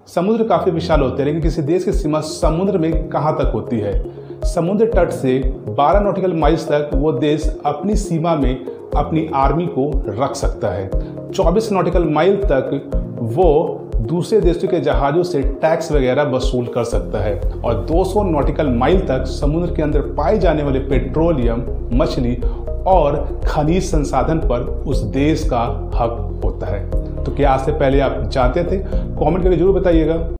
समुद्र काफ़ी विशाल होते हैं, लेकिन किसी देश की सीमा समुद्र में कहाँ तक होती है? समुद्र तट से 12 नॉटिकल माइल्स तक वो देश अपनी सीमा में अपनी आर्मी को रख सकता है। 24 नॉटिकल माइल तक वो दूसरे देशों के जहाज़ों से टैक्स वगैरह वसूल कर सकता है और 200 नॉटिकल माइल तक समुद्र के अंदर पाए जाने वाले पेट्रोलियम, मछली और खनिज संसाधन पर उस देश का हक होता है। तो क्या आज से पहले आप जानते थे? कमेंट करके जरूर बताइएगा।